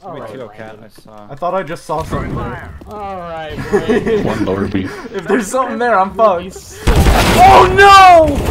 Me too, Cat. I saw. I thought I just saw something there. Alright, Brandon. One lower B. If there's something there, I'm fucked. Oh no!